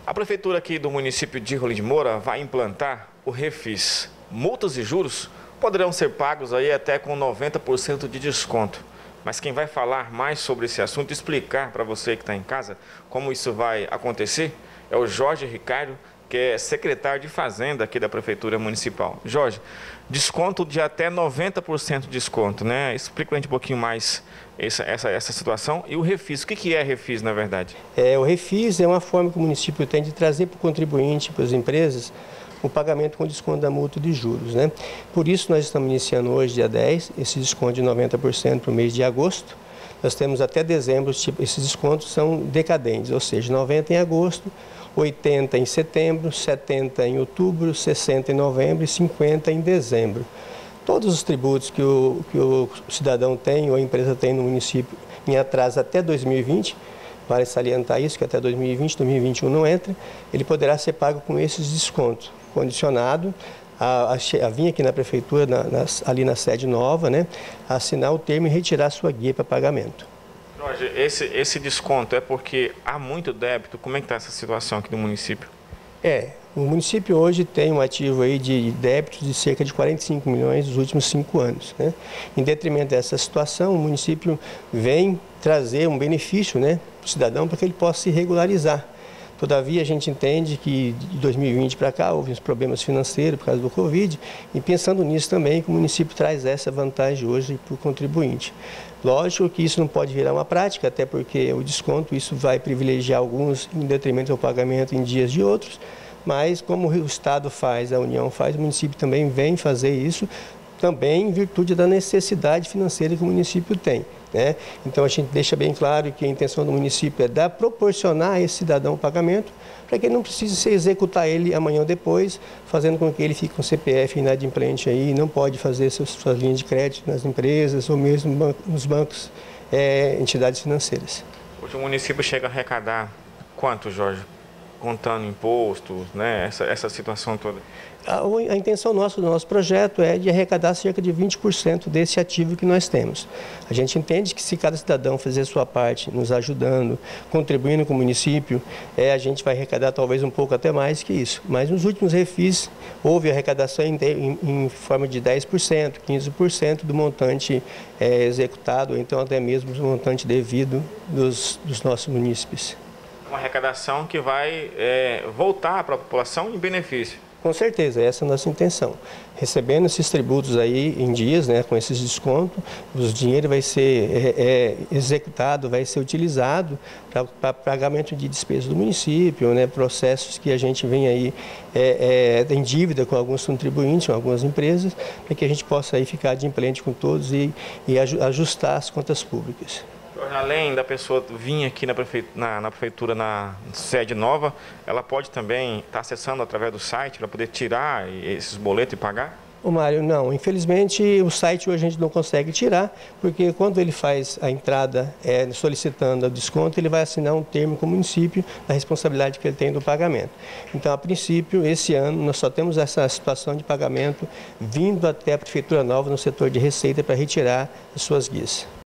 A prefeitura aqui do município de Rolim de Moura vai implantar o Refis. Multas e juros poderão ser pagos aí até com 90% de desconto. Mas quem vai falar mais sobre esse assunto, explicar para você que está em casa como isso vai acontecer, é o Jorge Ricardo, que é secretário de Fazenda aqui da Prefeitura Municipal. Jorge, desconto de até 90% de desconto, né? Explica para a gente um pouquinho mais essa situação. E o Refis, o que é Refis, na verdade? O Refis é uma forma que o município tem de trazer para o contribuinte, para as empresas, o pagamento com desconto da multa de juros, né? Por isso nós estamos iniciando hoje, dia 10, esse desconto de 90% para o mês de agosto. Nós temos até dezembro, esses descontos são decadentes, ou seja, 90 em agosto, 80 em setembro, 70 em outubro, 60 em novembro e 50 em dezembro. Todos os tributos que o cidadão tem ou a empresa tem no município em atraso até 2020, vale salientar isso, que até 2020, 2021 não entra, ele poderá ser pago com esses descontos, condicionado a vir aqui na prefeitura, ali na sede nova, né, assinar o termo e retirar sua guia para pagamento. Jorge, esse desconto é porque há muito débito? Como é que está essa situação aqui no município? O município hoje tem um ativo aí de débitos de cerca de 45 milhões nos últimos 5 anos, né? Em detrimento dessa situação, o município vem trazer um benefício, né, para o cidadão para que ele possa se regularizar. Todavia, a gente entende que de 2020 para cá houve uns problemas financeiros por causa do Covid e pensando nisso também que o município traz essa vantagem hoje para o contribuinte. Lógico que isso não pode virar uma prática, até porque o desconto isso vai privilegiar alguns em detrimento ao pagamento em dias de outros, mas como o Estado faz, a União faz, o município também vem fazer isso, também em virtude da necessidade financeira que o município tem, né? Então a gente deixa bem claro que a intenção do município é proporcionar a esse cidadão o pagamento para que ele não precise se executar ele amanhã ou depois, fazendo com que ele fique com CPF inadimplente aí, não pode fazer suas linhas de crédito nas empresas ou mesmo nos bancos, entidades financeiras. Hoje o município chega a arrecadar quanto, Jorge? Contando impostos, né? Essa situação toda. A intenção do nosso projeto é de arrecadar cerca de 20% desse ativo que nós temos. A gente entende que se cada cidadão fizer a sua parte, nos ajudando, contribuindo com o município, a gente vai arrecadar talvez um pouco até mais que isso. Mas nos últimos refis houve arrecadação em forma de 10%, 15% do montante executado, ou então até mesmo do montante devido dos nossos munícipes. Uma arrecadação que vai voltar para a população em benefício. Com certeza, essa é a nossa intenção. Recebendo esses tributos aí em dias, né, com esses descontos, o dinheiro vai ser executado, vai ser utilizado para pagamento de despesas do município, né, processos que a gente vem aí em dívida com alguns contribuintes, com algumas empresas, para que a gente possa aí ficar adimplente com todos e ajustar as contas públicas. Além da pessoa vir aqui na prefeitura, na sede nova, ela pode também estar acessando através do site para poder tirar esses boletos e pagar? Mário, não. Infelizmente, o site hoje a gente não consegue tirar, porque quando ele faz a entrada solicitando o desconto, ele vai assinar um termo com o município da responsabilidade que ele tem do pagamento. Então, a princípio, esse ano, nós só temos essa situação de pagamento vindo até a Prefeitura Nova no setor de receita para retirar as suas guias.